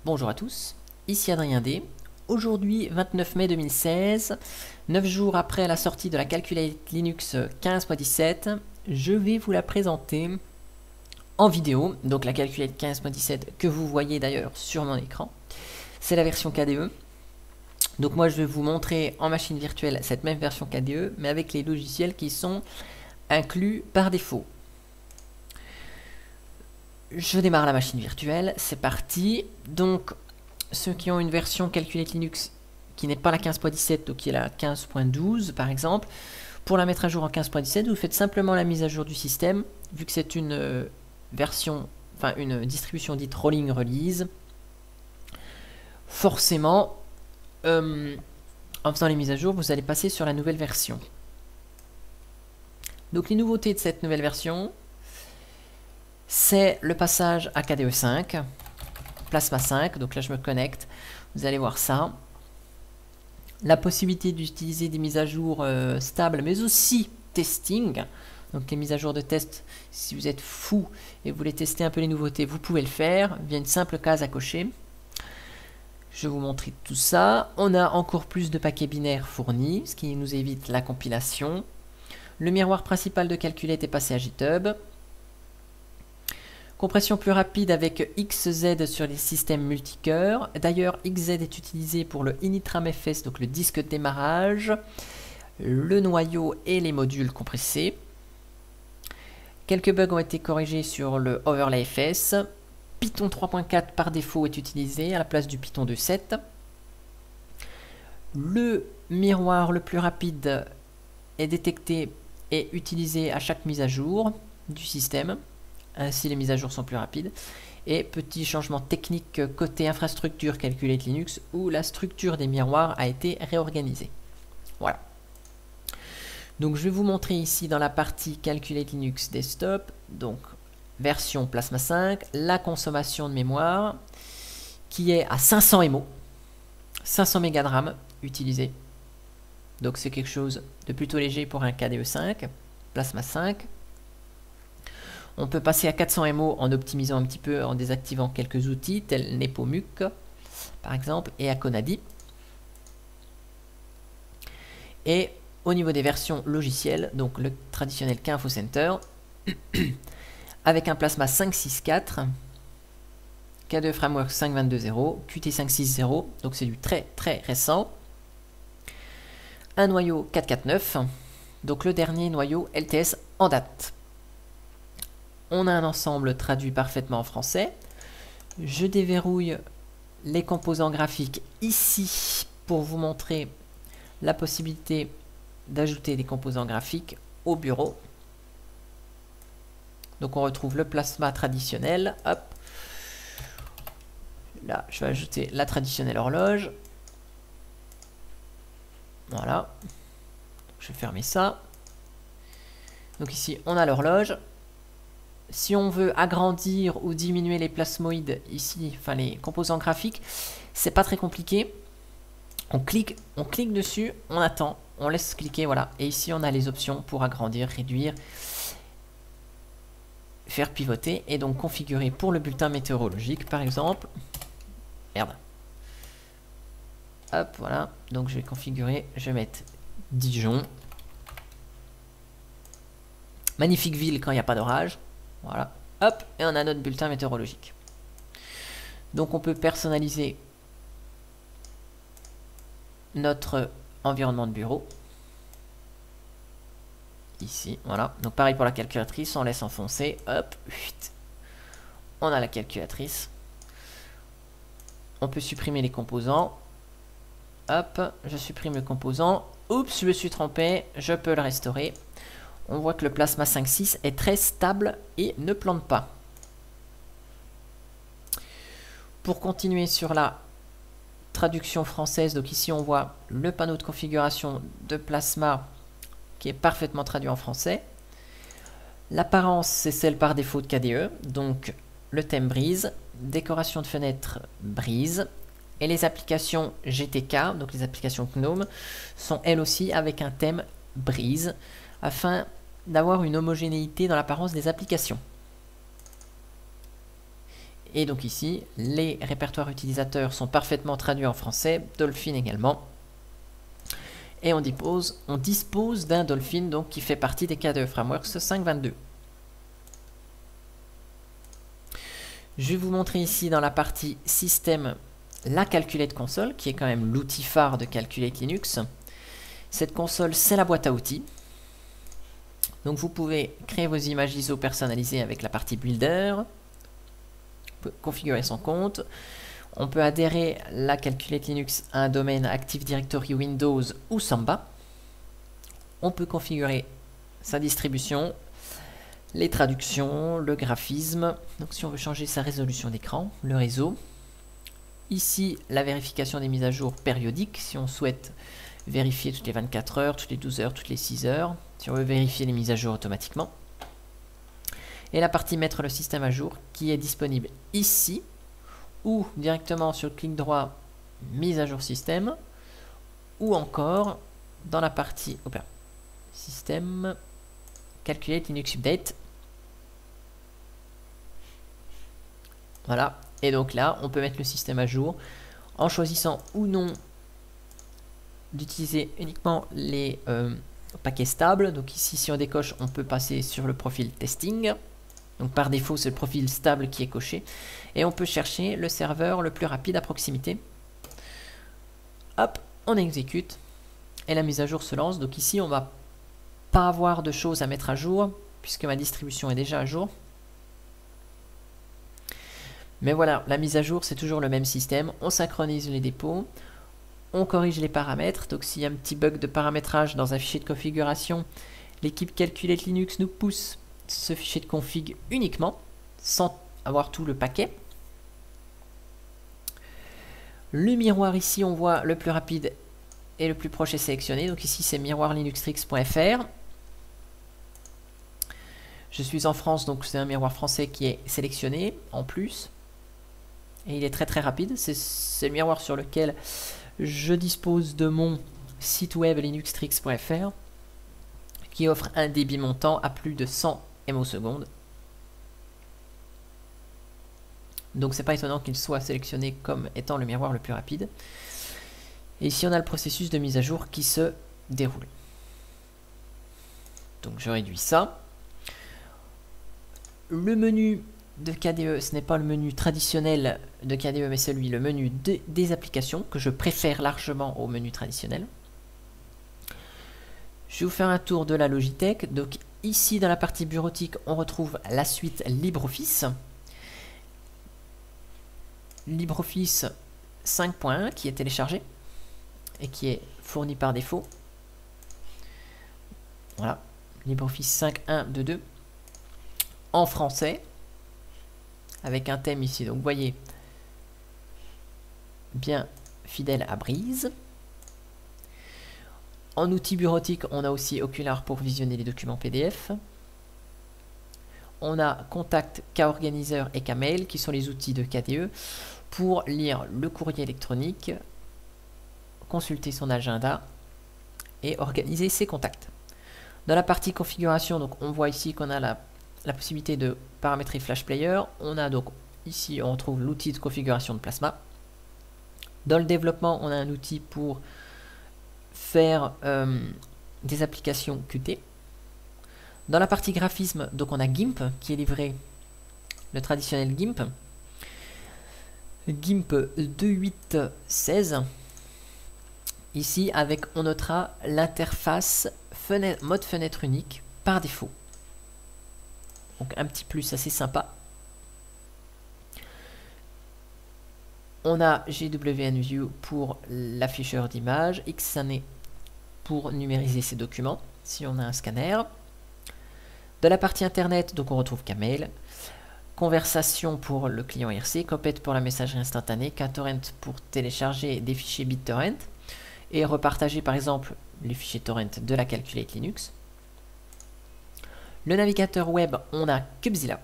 Bonjour à tous, ici Adrien D. Aujourd'hui, 29 mai 2016, 9 jours après la sortie de la Calculate Linux 15.17, je vais vous la présenter en vidéo. Donc la Calculate 15.17 que vous voyez d'ailleurs sur mon écran, c'est la version KDE. Donc moi je vais vous montrer en machine virtuelle cette même version KDE, mais avec les logiciels qui sont inclus par défaut. Je démarre la machine virtuelle, c'est parti. Donc ceux qui ont une version Calculate Linux qui n'est pas la 15.17, donc qui est la 15.12 par exemple, pour la mettre à jour en 15.17, vous faites simplement la mise à jour du système, vu que c'est une version, enfin une distribution dite rolling release. Forcément, en faisant les mises à jour, vous allez passer sur la nouvelle version. Donc les nouveautés de cette nouvelle version, c'est le passage à KDE 5, Plasma 5, donc là je me connecte, vous allez voir ça. La possibilité d'utiliser des mises à jour stables, mais aussi testing. Donc les mises à jour de test, si vous êtes fou et vous voulez tester un peu les nouveautés, vous pouvez le faire via une simple case à cocher. Je vais vous montrer tout ça. On a encore plus de paquets binaires fournis, ce qui nous évite la compilation. Le miroir principal de Calculate est passé à GitHub. Compression plus rapide avec XZ sur les systèmes multicœurs. D'ailleurs, XZ est utilisé pour le initramfs, donc le disque de démarrage, le noyau et les modules compressés. Quelques bugs ont été corrigés sur le overlayFS. Python 3.4 par défaut est utilisé à la place du Python 2.7. Le miroir le plus rapide est détecté et utilisé à chaque mise à jour du système. Ainsi les mises à jour sont plus rapides. Et petit changement technique côté infrastructure Calculate Linux où la structure des miroirs a été réorganisée. Voilà. Donc je vais vous montrer ici dans la partie Calculate Linux Desktop, donc version Plasma 5, la consommation de mémoire qui est à 500 MO, 500 MB de RAM utilisé. Donc c'est quelque chose de plutôt léger pour un KDE 5, Plasma 5. On peut passer à 400 MO en optimisant un petit peu, en désactivant quelques outils tels Nepomuk par exemple et Akonadi. Et au niveau des versions logicielles, donc le traditionnel KInfo Center avec un Plasma 5.6.4, KDE Framework 5.22.0, Qt 5.6.0, donc c'est du très récent. Un noyau 4.4.9, donc le dernier noyau LTS en date. On a un ensemble traduit parfaitement en français. Je déverrouille les composants graphiques ici pour vous montrer la possibilité d'ajouter des composants graphiques au bureau. Donc on retrouve le Plasma traditionnel. Hop. Là, je vais ajouter la traditionnelle horloge. Voilà. Je vais fermer ça. Donc ici, on a l'horloge. Si on veut agrandir ou diminuer les plasmoïdes ici, enfin les composants graphiques, c'est pas très compliqué. On clique dessus, on attend, on laisse cliquer, voilà. Et ici, on a les options pour agrandir, réduire, faire pivoter et donc configurer pour le bulletin météorologique, par exemple. Merde. Hop, voilà. Donc je vais configurer, je vais mettre Dijon. Magnifique ville quand il n'y a pas d'orage. Voilà, hop, et on a notre bulletin météorologique. Donc on peut personnaliser notre environnement de bureau. Ici, voilà. Donc pareil pour la calculatrice, on laisse enfoncer, hop, on a la calculatrice. On peut supprimer les composants. Hop, je supprime le composant. Oups, je me suis trompé, je peux le restaurer. On voit que le Plasma 5.6 est très stable et ne plante pas. Pour continuer sur la traduction française, donc ici on voit le panneau de configuration de Plasma qui est parfaitement traduit en français. L'apparence c'est celle par défaut de KDE, donc le thème Breeze, décoration de fenêtre Breeze, et les applications GTK, donc les applications GNOME, sont elles aussi avec un thème Breeze, afin d'avoir une homogénéité dans l'apparence des applications. Et donc ici, les répertoires utilisateurs sont parfaitement traduits en français, Dolphin également. Et on dispose d'un Dolphin donc, qui fait partie des KDE Frameworks 5.22. Je vais vous montrer ici dans la partie système la Calculate console, qui est quand même l'outil phare de Calculate Linux. Cette console, c'est la boîte à outils. Donc vous pouvez créer vos images ISO personnalisées avec la partie Builder. On peut configurer son compte. On peut adhérer la Calculate Linux à un domaine Active Directory Windows ou Samba. On peut configurer sa distribution, les traductions, le graphisme. Donc si on veut changer sa résolution d'écran, le réseau. Ici, la vérification des mises à jour périodiques, si on souhaite vérifier toutes les 24 heures, toutes les 12 heures, toutes les 6 heures, si on veut vérifier les mises à jour automatiquement. Et la partie mettre le système à jour qui est disponible ici, ou directement sur le clic droit mise à jour système, ou encore dans la partie système, Calculate Linux Update. Voilà. Et donc là, on peut mettre le système à jour en choisissant ou non d'utiliser uniquement les paquets stables. Donc ici, si on décoche, on peut passer sur le profil testing. Donc par défaut, c'est le profil stable qui est coché. Et on peut chercher le serveur le plus rapide à proximité. Hop, on exécute. Et la mise à jour se lance. Donc ici, on va pas avoir de choses à mettre à jour, puisque ma distribution est déjà à jour. Mais voilà, la mise à jour, c'est toujours le même système. On synchronise les dépôts, on corrige les paramètres. Donc s'il y a un petit bug de paramétrage dans un fichier de configuration, l'équipe Calculate Linux nous pousse ce fichier de config uniquement, sans avoir tout le paquet. Le miroir ici, on voit le plus rapide et le plus proche est sélectionné. Donc ici, c'est miroirlinuxtrix.fr. Je suis en France, donc c'est un miroir français qui est sélectionné en plus. Et il est très rapide. C'est le miroir sur lequel je dispose de mon site web linuxtrix.fr qui offre un débit montant à plus de 100 ms. Donc c'est pas étonnant qu'il soit sélectionné comme étant le miroir le plus rapide. Et ici on a le processus de mise à jour qui se déroule. Donc je réduis ça. Le menu de KDE, ce n'est pas le menu traditionnel de KDE, mais c'est le menu des applications, que je préfère largement au menu traditionnel. Je vais vous faire un tour de la Logitech. Donc ici, dans la partie bureautique, on retrouve la suite LibreOffice. LibreOffice 5.1 qui est téléchargé et qui est fourni par défaut. Voilà, LibreOffice 5.1.2.2 en français, avec un thème ici. Donc vous voyez, bien fidèle à Breeze. En outil bureautique, on a aussi Okular pour visionner les documents PDF. On a Contact, Korganizer et Kmail qui sont les outils de KDE pour lire le courrier électronique, consulter son agenda et organiser ses contacts. Dans la partie configuration, donc on voit ici qu'on a la possibilité de paramétrer Flash Player. On a donc ici, on retrouve l'outil de configuration de Plasma. Dans le développement, on a un outil pour faire des applications Qt. Dans la partie graphisme, donc on a GIMP qui est livré, le traditionnel GIMP. GIMP 2.8.16. Ici, avec, on notera l'interface mode fenêtre unique par défaut. Donc un petit plus assez sympa. On a GWNView pour l'afficheur d'images, Xane pour numériser ses documents, si on a un scanner. De la partie internet, donc on retrouve Kmail, Conversation pour le client IRC, Copet pour la messagerie instantanée, KTorrent pour télécharger des fichiers BitTorrent et repartager par exemple les fichiers torrent de la Calculate Linux. Le navigateur web, on a Kubezilla.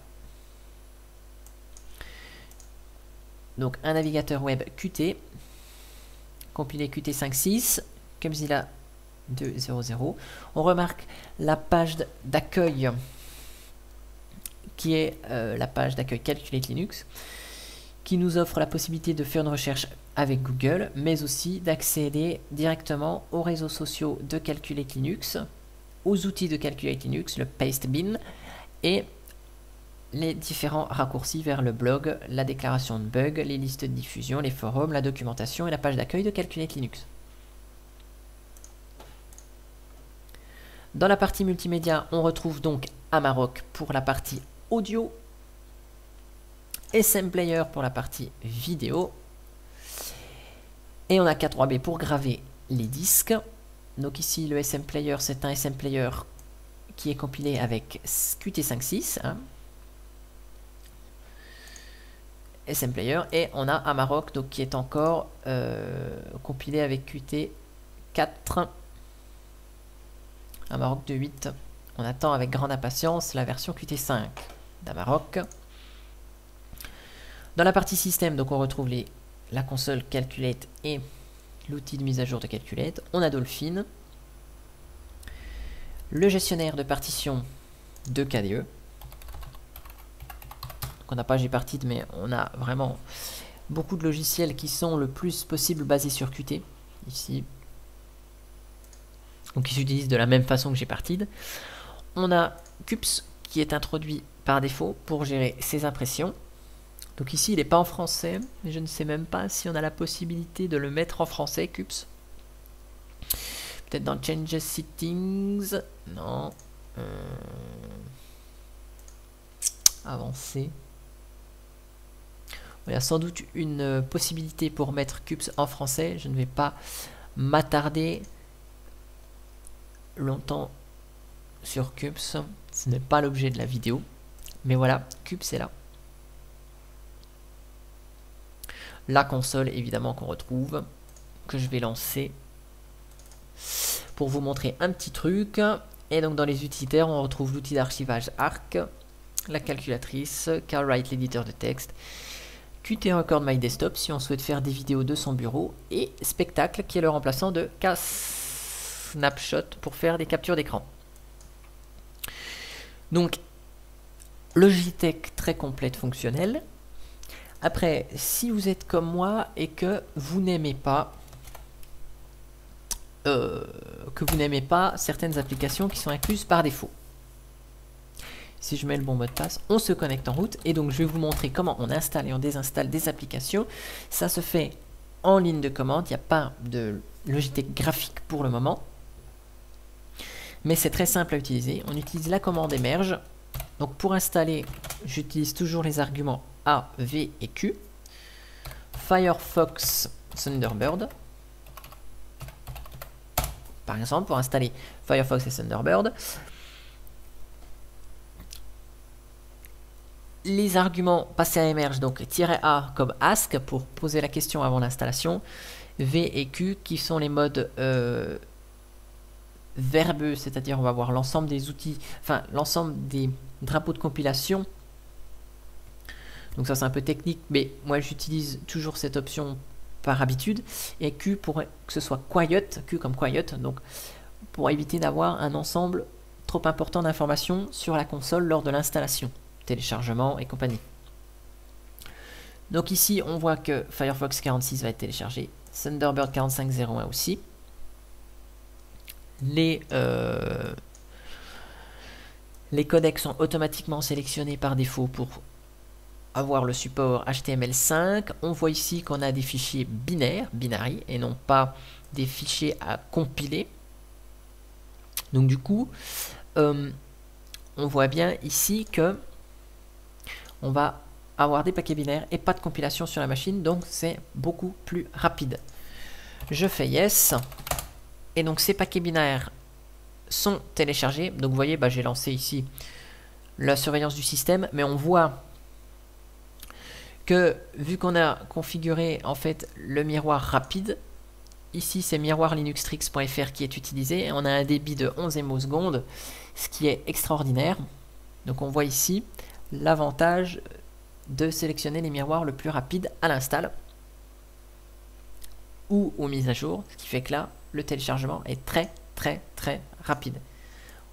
Donc un navigateur web Qt, compilé Qt 5.6, Kubezilla 2.0.0. On remarque la page d'accueil qui est la page d'accueil Calculate Linux. qui nous offre la possibilité de faire une recherche avec Google, mais aussi d'accéder directement aux réseaux sociaux de Calculate Linux, aux outils de Calculate Linux, le Pastebin, et les différents raccourcis vers le blog, la déclaration de bug, les listes de diffusion, les forums, la documentation et la page d'accueil de Calculate Linux. Dans la partie multimédia, on retrouve donc Amarok pour la partie audio, SM Player pour la partie vidéo, et on a K3B pour graver les disques. Donc ici le SM Player, c'est un SM Player qui est compilé avec Qt5.6, hein. SM Player, et on a Amarok donc, qui est encore compilé avec Qt4, Amarok 2.8. On attend avec grande impatience la version Qt5 d'Amarok. Dans la partie système, donc on retrouve la console Calculate et l'outil de mise à jour de Calculate. On a Dolphin, le gestionnaire de partition de KDE. On n'a pas Gparted, mais on a vraiment beaucoup de logiciels qui sont le plus possible basés sur Qt ici, donc qui s'utilisent de la même façon que Gparted. On a Qupes qui est introduit par défaut pour gérer ses impressions. Donc ici il n'est pas en français, mais je ne sais même pas si on a la possibilité de le mettre en français, Qupes. Peut-être dans Change Settings, non. Avancer. Il y a sans doute une possibilité pour mettre Qupes en français. Je ne vais pas m'attarder longtemps sur Qupes. Ce n'est pas l'objet de la vidéo. Mais voilà, Qupes est là. La console, évidemment, qu'on retrouve, que je vais lancer pour vous montrer un petit truc. Et donc, dans les utilitaires, on retrouve l'outil d'archivage Arc, la calculatrice, CarWrite, l'éditeur de texte, Qt Record My Desktop si on souhaite faire des vidéos de son bureau, et Spectacle qui est le remplaçant de Snapshot pour faire des captures d'écran. Donc Logitech très complète, fonctionnelle. Après, si vous êtes comme moi et que vous n'aimez pas certaines applications qui sont incluses par défaut. Si je mets le bon mot de passe, on se connecte en route et donc je vais vous montrer comment on installe et on désinstalle des applications. Ça se fait en ligne de commande, il n'y a pas de Logitech graphique pour le moment. Mais c'est très simple à utiliser. On utilise la commande émerge. Donc pour installer, j'utilise toujours les arguments A, V et Q. Firefox Thunderbird. Par exemple, pour installer Firefox et Thunderbird. Les arguments passés à émerge, donc -A comme ask pour poser la question avant l'installation. V et Q qui sont les modes verbeux, c'est-à-dire on va voir l'ensemble des outils, enfin l'ensemble des drapeaux de compilation. Donc ça c'est un peu technique, mais moi j'utilise toujours cette option par habitude. Et Q pour que ce soit quiet, Q comme quiet, donc pour éviter d'avoir un ensemble trop important d'informations sur la console lors de l'installation, téléchargement et compagnie. Donc ici on voit que Firefox 46 va être téléchargé, Thunderbird 4501 aussi. Les codecs sont automatiquement sélectionnés par défaut pour avoir le support HTML5. On voit ici qu'on a des fichiers binaires, binary, et non pas des fichiers à compiler. Donc du coup, on voit bien ici que on va avoir des paquets binaires et pas de compilation sur la machine, donc c'est beaucoup plus rapide. Je fais yes. Et donc ces paquets binaires sont téléchargés. Donc vous voyez, j'ai lancé ici la surveillance du système, mais on voit que vu qu'on a configuré en fait le miroir rapide, ici c'est miroirlinuxtrix.fr qui est utilisé, et on a un débit de 11 MO secondes, ce qui est extraordinaire. Donc on voit ici l'avantage de sélectionner les miroirs le plus rapide à l'install ou aux mises à jour, ce qui fait que là le téléchargement est très rapide.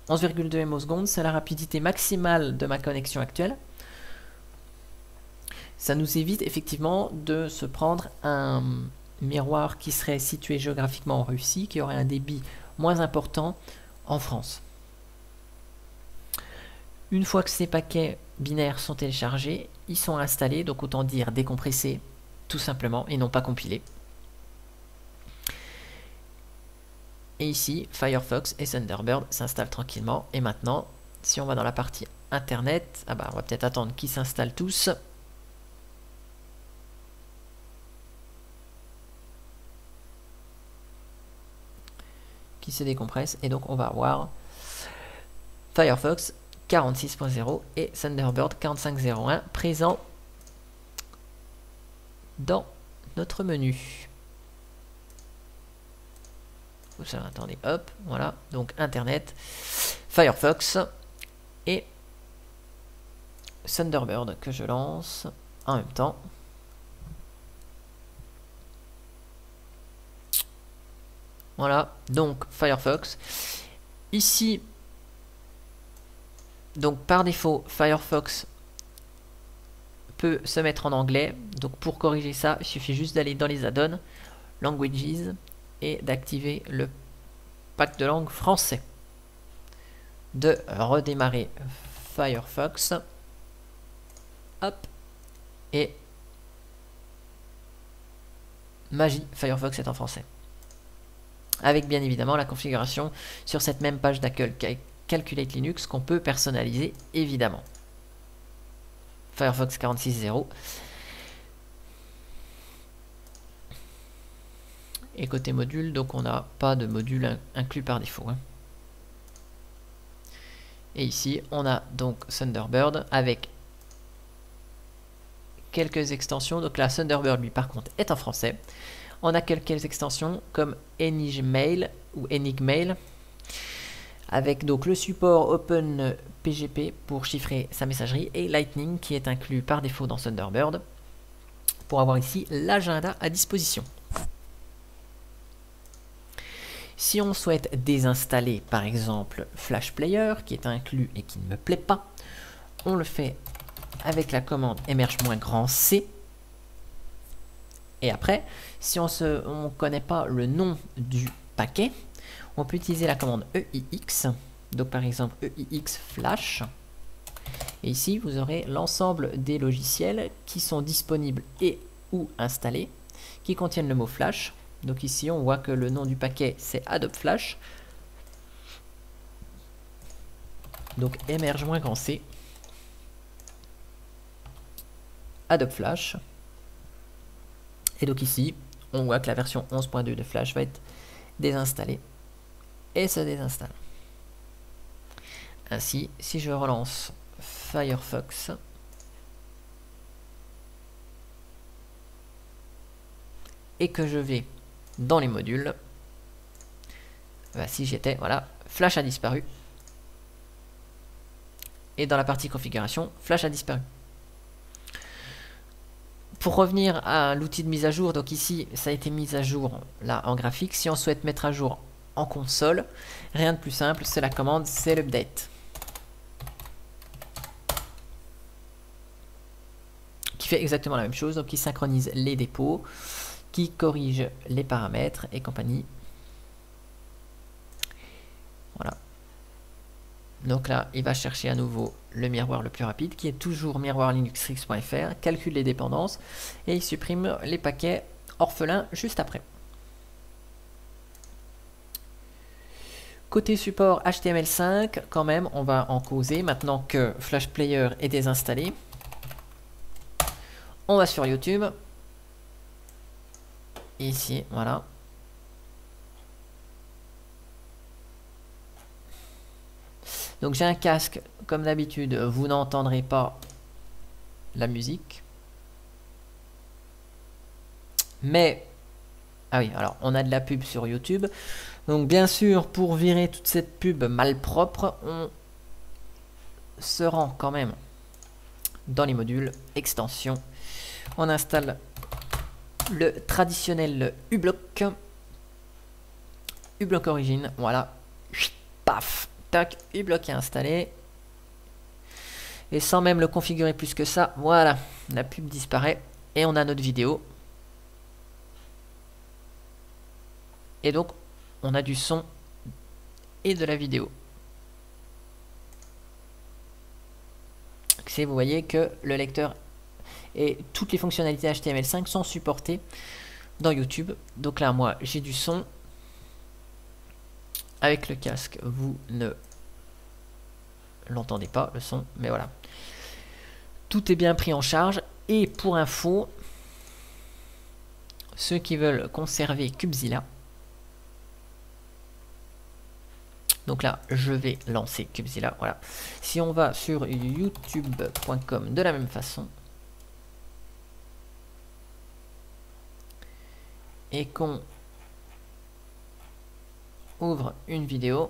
11,2 MO secondes, c'est la rapidité maximale de ma connexion actuelle. Ça nous évite effectivement de se prendre un miroir qui serait situé géographiquement en Russie, qui aurait un débit moins important en France. Une fois que ces paquets binaires sont téléchargés, ils sont installés, donc autant dire décompressés tout simplement et non pas compilés. Et ici, Firefox et Thunderbird s'installent tranquillement. Et maintenant, si on va dans la partie Internet, on va peut-être attendre qu'ils s'installent tous. Qui se décompresse. Et donc, on va avoir Firefox 46.0 et Thunderbird 45.01 présents dans notre menu. Attendez, hop, voilà, donc Internet, Firefox et Thunderbird que je lance en même temps. Voilà, donc Firefox. Ici, donc par défaut, Firefox peut se mettre en anglais. Donc pour corriger ça, il suffit juste d'aller dans les add-ons, Languages, et d'activer le pack de langue français. De redémarrer Firefox. Hop. Et magie, Firefox est en français. Avec bien évidemment la configuration sur cette même page d'accueil Calculate Linux qu'on peut personnaliser évidemment. Firefox 46.0. Et côté module, donc on n'a pas de module inclus par défaut. Et ici, on a donc Thunderbird avec quelques extensions. Donc là, Thunderbird, lui, par contre, est en français. On a quelques extensions comme Enigmail ou Enigmail, avec donc le support OpenPGP pour chiffrer sa messagerie et Lightning qui est inclus par défaut dans Thunderbird pour avoir ici l'agenda à disposition. Si on souhaite désinstaller par exemple Flash Player qui est inclus et qui ne me plaît pas, on le fait avec la commande emerge-c. Et après, si on ne connaît pas le nom du paquet, on peut utiliser la commande EIX. Donc par exemple EIX Flash. Et ici, vous aurez l'ensemble des logiciels qui sont disponibles et ou installés, qui contiennent le mot Flash. Donc ici, on voit que le nom du paquet, c'est Adobe Flash. Donc emerge-c. Adobe Flash. Et donc ici, on voit que la version 11.2 de Flash va être désinstallée et se désinstalle. Ainsi, si je relance Firefox, et que je vais dans les modules, si j'étais, voilà, Flash a disparu. Et dans la partie configuration, Flash a disparu. Pour revenir à l'outil de mise à jour, donc ici ça a été mis à jour là en graphique. Si on souhaite mettre à jour en console, rien de plus simple, c'est la commande update qui fait exactement la même chose, donc qui synchronise les dépôts, qui corrige les paramètres et compagnie. Voilà. Donc là, il va chercher à nouveau le miroir le plus rapide, qui est toujours miroirlinuxrix.fr, calcule les dépendances, et il supprime les paquets orphelins juste après. Côté support HTML5, quand même, on va en causer, maintenant que Flash Player est désinstallé. On va sur YouTube. Ici, voilà. Donc j'ai un casque, comme d'habitude, vous n'entendrez pas la musique. Mais, ah oui, alors on a de la pub sur YouTube. Donc bien sûr, pour virer toute cette pub malpropre, on se rend quand même dans les modules, extensions. On installe le traditionnel uBlock. uBlock Origin, voilà. Paf! Tac, uBlock est installé. Et sans même le configurer plus que ça, voilà. la pub disparaît et on a notre vidéo. Et donc, on a du son et de la vidéo. Vous voyez que le lecteur et toutes les fonctionnalités HTML5 sont supportées dans YouTube. Donc là, moi, j'ai du son. Avec le casque, vous ne l'entendez pas, le son, mais voilà. Tout est bien pris en charge. Et pour info, ceux qui veulent conserver Kubezilla, donc là, je vais lancer Kubezilla. Voilà. Si on va sur youtube.com de la même façon, et qu'on ouvre une vidéo,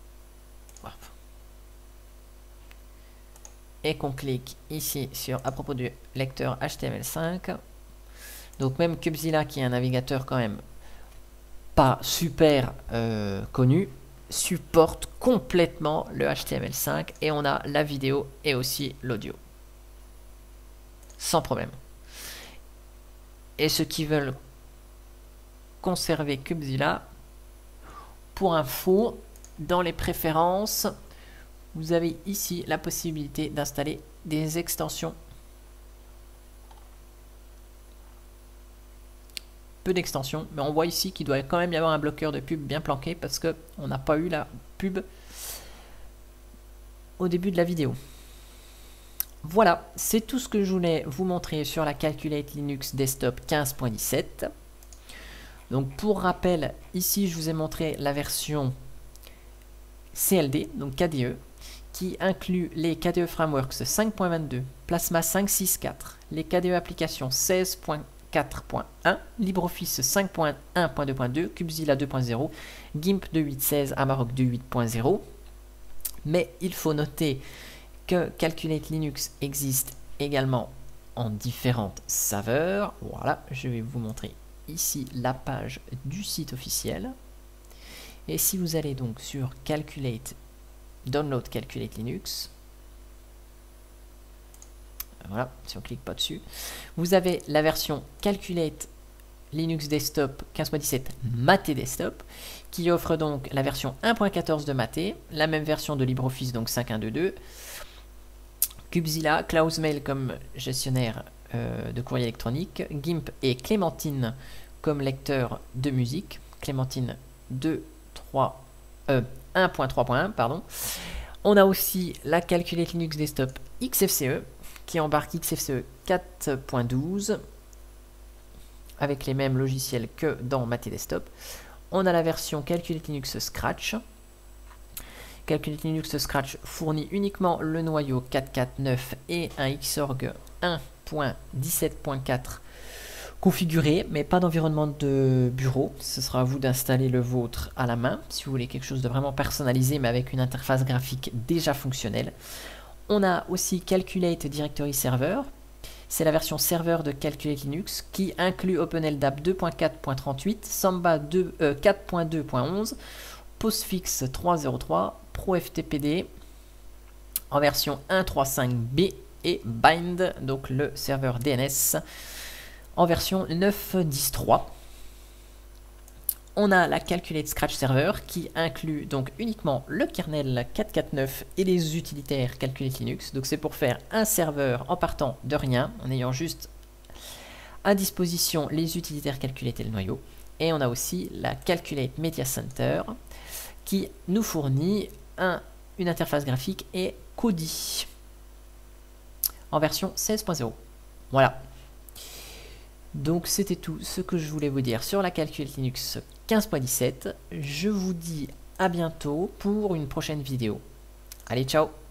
et qu'on clique ici sur à propos du lecteur HTML5, donc même Kubezilla, qui est un navigateur quand même pas super connu, supporte complètement le HTML5 et on a la vidéo et aussi l'audio sans problème. Et ceux qui veulent conserver Kubezilla, pour info, dans les préférences, vous avez ici la possibilité d'installer des extensions. Peu d'extensions, mais on voit ici qu'il doit quand même y avoir un bloqueur de pub bien planqué parce que on n'a pas eu la pub au début de la vidéo. Voilà, c'est tout ce que je voulais vous montrer sur la Calculate Linux Desktop 15.17. Donc pour rappel, ici je vous ai montré la version CLD, donc KDE, qui inclut les KDE Frameworks 5.22, Plasma 5.6.4, les KDE applications 16.4.1, LibreOffice 5.1.2.2, Kubezilla 2.0, GIMP 2.8.16, Amarok 2.8.0. Mais il faut noter que Calculate Linux existe également en différentes saveurs. Voilà, je vais vous montrer ici la page du site officiel. Et si vous allez donc sur Calculate, Download Calculate Linux, voilà, si on clique pas dessus, vous avez la version Calculate Linux Desktop 15.17 Mate Desktop, qui offre donc la version 1.14 de Mate, la même version de LibreOffice, donc 5.1.2.2, Kubezilla, Cloudmail comme gestionnaire de courrier électronique, GIMP et Clémentine comme lecteur de musique, Clémentine 1.3.1, pardon. On a aussi la Calculate Linux Desktop XFCE qui embarque XFCE 4.12 avec les mêmes logiciels que dans Mate Desktop. On a la version Calculate Linux Scratch. Calculate Linux Scratch fournit uniquement le noyau 4.4.9 et un Xorg 1.17.4 configuré, mais pas d'environnement de bureau. Ce sera à vous d'installer le vôtre à la main, si vous voulez quelque chose de vraiment personnalisé, mais avec une interface graphique déjà fonctionnelle. On a aussi Calculate Directory Server. C'est la version serveur de Calculate Linux qui inclut OpenLDAP 2.4.38, Samba 4.2.11, Postfix 3.03, ProFTPD en version 1.3.5b et Bind, donc le serveur DNS, en version 9.10.3. On a la Calculate Scratch Server qui inclut donc uniquement le kernel 4.4.9 et les utilitaires Calculate Linux. Donc c'est pour faire un serveur en partant de rien, en ayant juste à disposition les utilitaires Calculate et le noyau. Et on a aussi la Calculate Media Center qui nous fournit une interface graphique et Kodi en version 16.0. Voilà. Donc c'était tout ce que je voulais vous dire sur la Calculate Linux 15.17. Je vous dis à bientôt pour une prochaine vidéo. Allez, ciao!